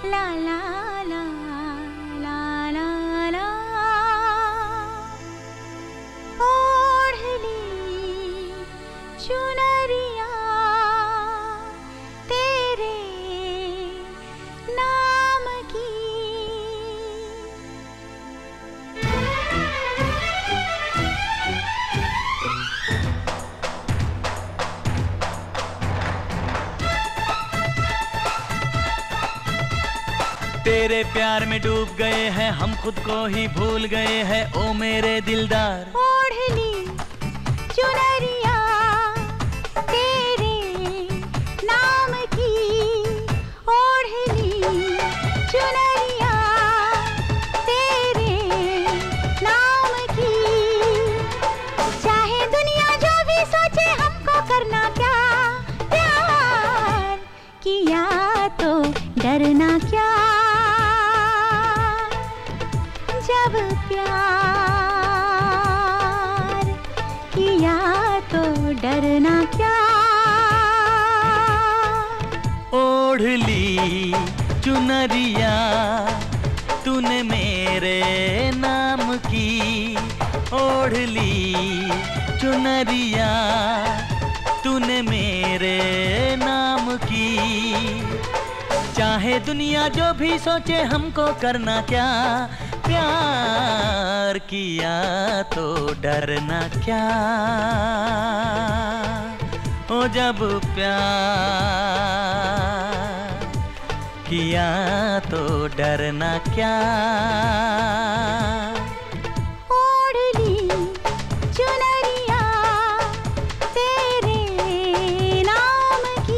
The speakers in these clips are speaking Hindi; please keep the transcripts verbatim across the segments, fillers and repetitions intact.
ला ला ला ला ला ला ओढ़ ली चुनरिया तेरे नाम की। तेरे प्यार में डूब गए हैं हम, खुद को ही भूल गए हैं ओ मेरे दिलदार। ओढ़ ली चुनरिया तेरे नाम की, ओढ़ ली चुनरिया तेरे नाम की। चाहे दुनिया जो भी सोचे हमको करना क्या, प्यार किया तो डरना क्या। जब प्यार किया तो डरना क्या। ओढ़ ली चुनरिया तूने मेरे नाम की, ओढ़ ली चुनरिया तूने मेरे नाम की। चाहे दुनिया जो भी सोचे हमको करना क्या, प्यार किया तो डरना क्या। ओ जब प्यार किया तो डरना क्या। ओढ़ ली चुनरिया तेरे नाम की।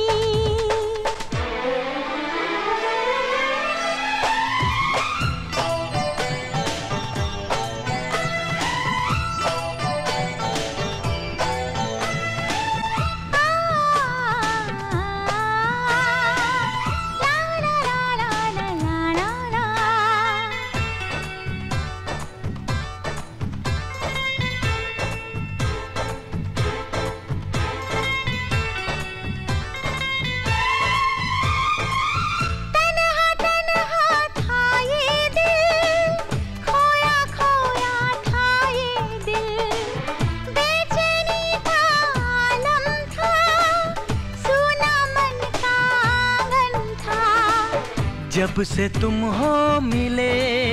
जब से तुम हो मिले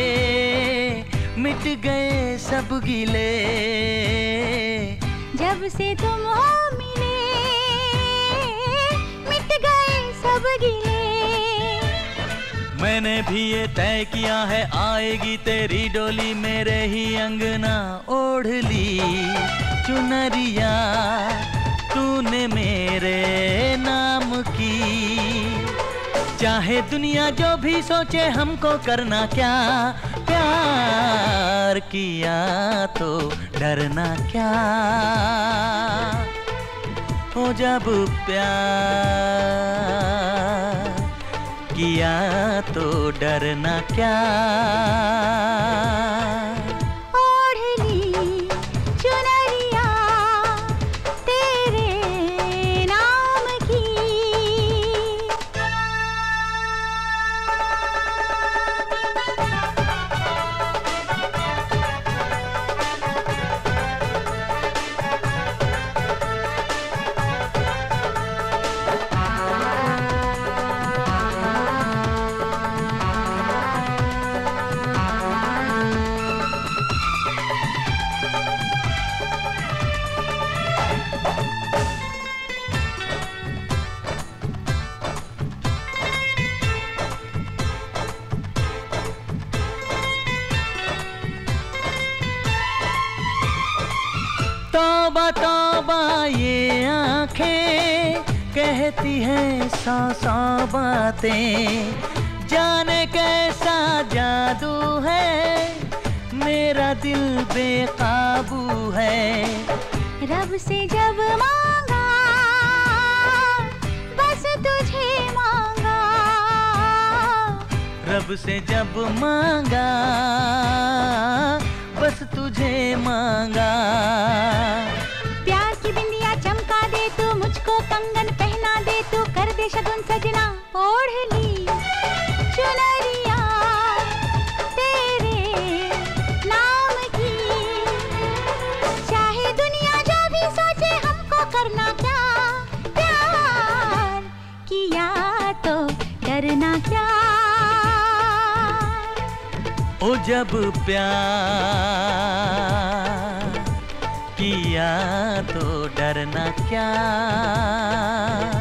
मिट गए सब गिले। जब से तुम हो मिले मिट गए सब गिले। मैंने भी ये तय किया है आएगी तेरी डोली मेरे ही अंगना। ओढ़ ली चुनरिया तूने मेरे नाम की। चाहे दुनिया जो भी सोचे हमको करना क्या, प्यार किया तो डरना क्या। हो जब प्यार किया तो डरना क्या। ओढ़ ली चुनरिया तेरे नाम की। तौबा तौबा ये आंखें कहती हैं सौ सौ बातें। जाने कैसा जादू है मेरा दिल बेकाबू है। रब से जब मांगा बस तुझे मांगा। रब से जब मांगा बस तुझे मांगा। प्यार की बिंदिया चमका दे तू, मुझको कंगन पहना दे तू, कर दे शगुन सजना। ओढ़ ली डरना क्या। ओ जब प्यार किया तो डरना क्या।